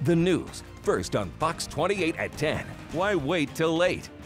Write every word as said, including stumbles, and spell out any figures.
The news, first on Fox twenty-eight at ten. Why wait till late?